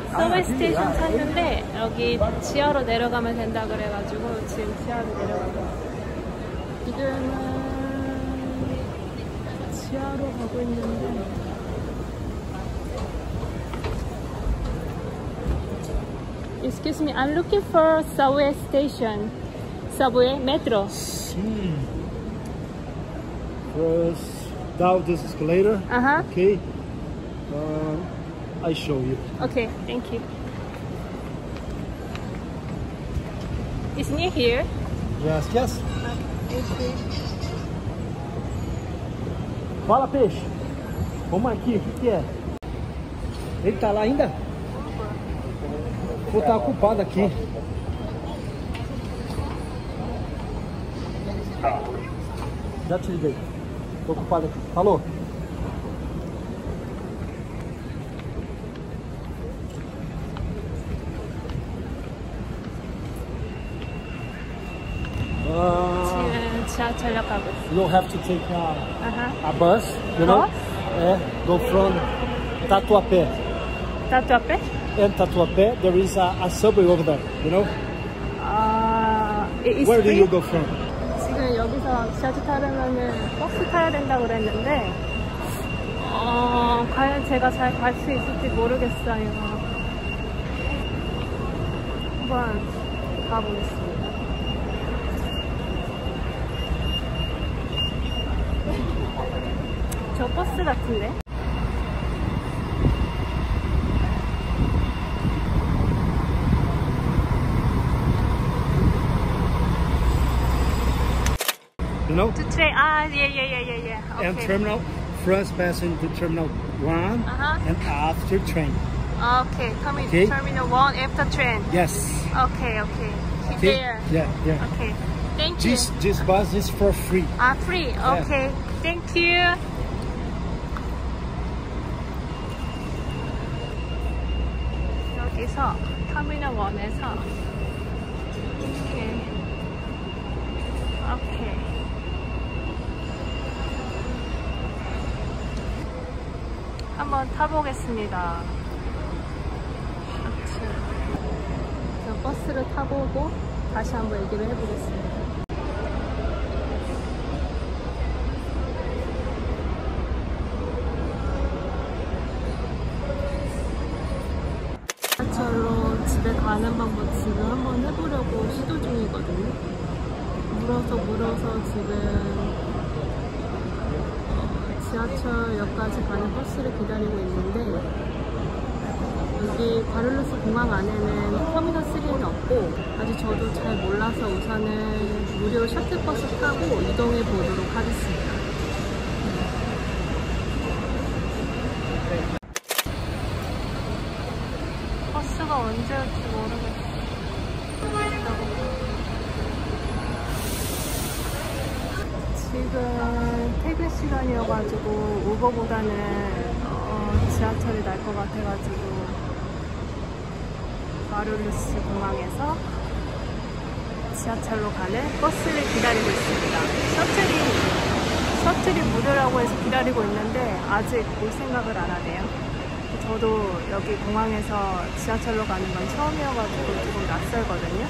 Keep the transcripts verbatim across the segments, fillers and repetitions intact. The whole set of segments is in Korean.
서웨이 스테이션 찾는데 여기 지하로 내려가면 된다 그래가지고 지금 지하로 내려가고 지금은 지하로 가고 있는데 Excuse me, I'm looking for subway station. Subway, metro. Hmm. First, down this escalator. Uh-huh. Okay. Uh, I show you. Okay, thank you. It's near here. Yes, yes. Okay. Fala, peixe. Vamos aqui, o que, que é? Ele tá lá ainda? Vou estar ocupado aqui. Já te liguei. Tô ocupado aqui. Falou. 지금 지하철역 가고 있어. You have to take a, Uh-huh. a bus, you know? Bus? É, go from Tatuapé. 따뜻 앞에? And Tatuapé, there is a, a subway over there, you know? 아, it's Where do free? you go from? 지금 여기서 지하철 타려면은 버스 타야 된다고 그랬는데 어, 과연 제가 잘 갈 수 있을지 모르겠어요. 한번 가보겠습니다. 저 버스 같은데? You know? To train, ah, yeah, yeah, yeah, yeah, yeah. Okay. And terminal, first passing to terminal one, Uh-huh. and after train. Okay, coming Okay. to terminal one after train. Yes. Okay, okay. Sit Okay? there. Yeah, yeah. Okay. Thank you. This, this bus is for free. Ah, free. Okay. Thank you. 여기서 터미널 원에서 이렇게 오케이. 한번 타보겠습니다. 셔츠. 저 버스를 타보고 다시 한번 얘기를 해보겠습니다. 지하철로 집에 가는 방법 지금 한번 해보려고 시도 중이거든요. 물어서 물어서 지금 어, 지하철역까지 가는 버스를 기다리고 있는데 여기 과를로스 공항 안에는 터미널 쓰리는 없고 아직 저도 잘 몰라서 우선은 무료 셔틀버스 타고 이동해 보도록 하겠습니다. 버스가 언제 올지 모르겠어. 지금 퇴근 시간이어가지고 우버보다는 어, 지하철이 날 것 같아가지고 마르루스 공항에서 지하철로 가는 버스를 기다리고 있습니다. 셔틀이 셔틀이 무료라고 해서 기다리고 있는데 아직 올 생각을 안 하네요. 저도 여기 공항에서 지하철로 가는 건 처음이어가지고 조금 낯설거든요.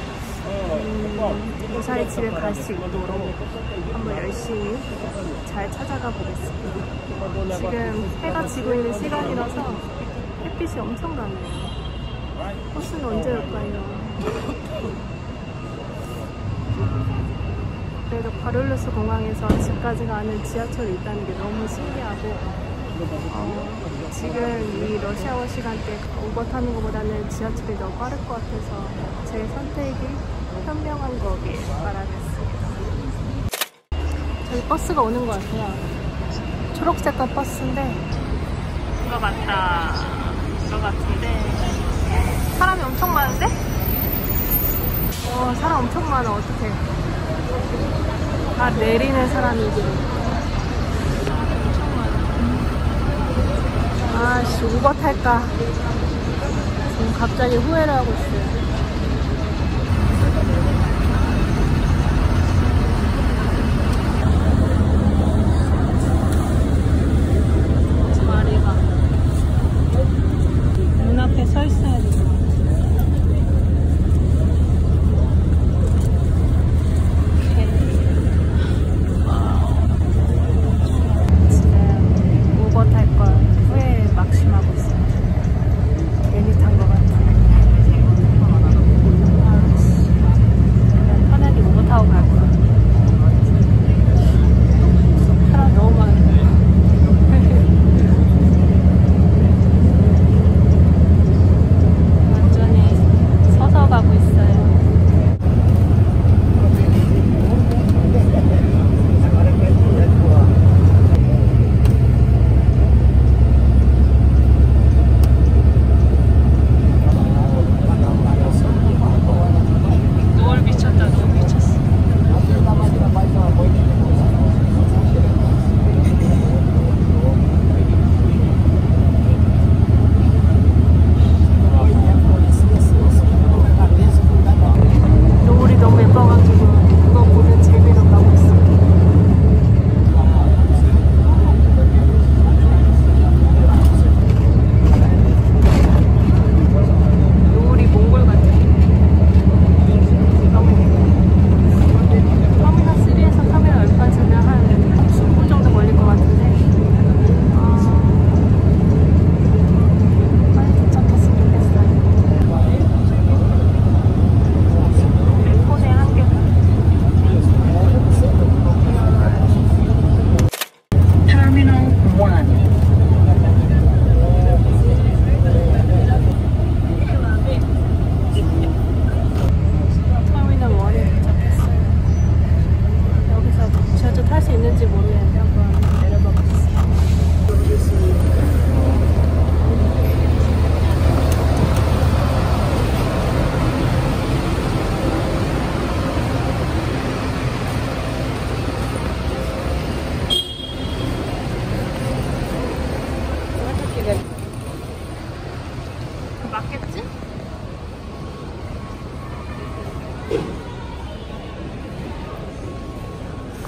음, 무사히 집에 갈 수 있도록 한번 열심히 잘 찾아가 보겠습니다. 지금 해가 지고 있는 시간이라서 햇빛이 엄청나네요. 버스는 언제 올까요? 그래도 바룰루스 공항에서 집까지 가는 지하철이 있다는 게 너무 신기하고 어, 지금 이 러시아워 시간대 우버 타는 것보다는 지하철이 더 빠를 것 같아서 제 선택이 현명한 거길 바라겠습니다. 저기 버스가 오는 것 같아요. 초록색깔 버스인데 이거 맞다. 이거 같은데 사람이 엄청 많은데? 어, 사람 엄청 많아. 어떡해. 다 내리는 사람이지. 아씨, 우버 탈까? 지금 갑자기 후회를 하고 있어요. 문 앞에 서 있어.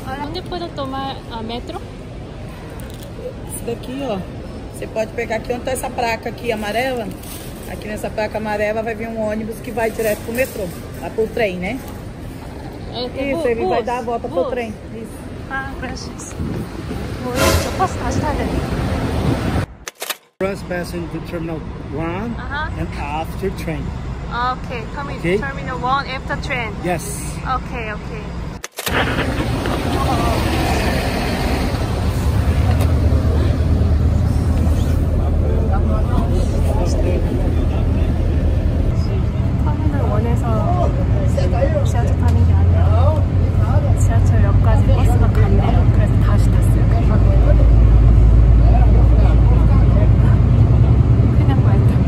Onde pode tomar a metro? Isso daqui, ó. Você pode pegar aqui onde tá essa placa aqui amarela. Aqui nessa placa amarela vai vir um ônibus que vai direto pro metrô. Lá pro trem, né? Isso, ele vai dar a volta pro trem. Isso. Ah, graças. 저 버스 다시 타야 돼. First passing to terminal one Uh-huh. and after train. Okay, coming Okay. terminal one after train. Yes. Okay, okay. 터미널 원에서 지하철 타는 게 아니라 지하철역까지 버스가 간대요. 그래서 다시 탔어요. 그냥 말타.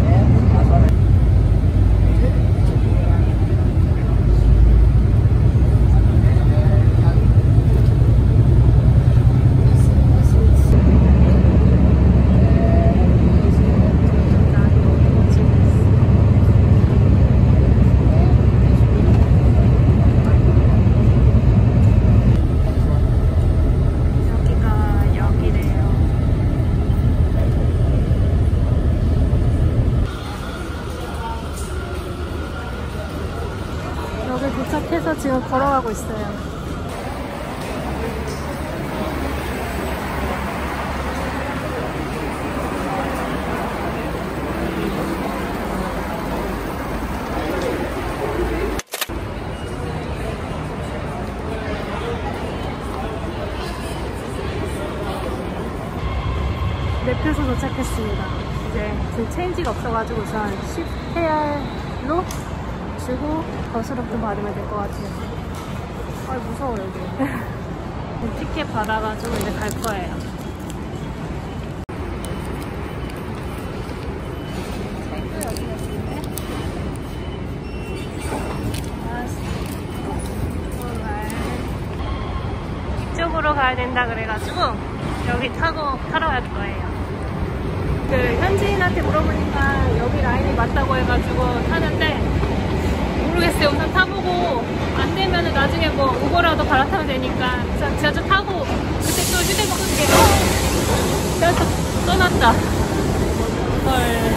여기 도착해서 지금 걸어가고 있어요. 내표소 도착했습니다. 이제 지금 체인지가 없어가지고 우선 십 페알로 주고 거스름돈 받으면 될 것 같아요. 아 무서워 여기. 티켓 받아가지고 이제 갈 거예요. 차이도 여기 있는데. 이쪽으로 가야 된다 그래가지고 여기 타고 타러 갈 거예요. 그 현지인한테 물어보니까 여기 라인이 맞다고 해가지고 타는데 모르겠어요. 우선 타보고 안 되면은 나중에 뭐 우버라도 갈아타면 되니까 우선 지하철 타고 그때 또 휴대폰 끄게 어! 지하철 떠났다. 헐.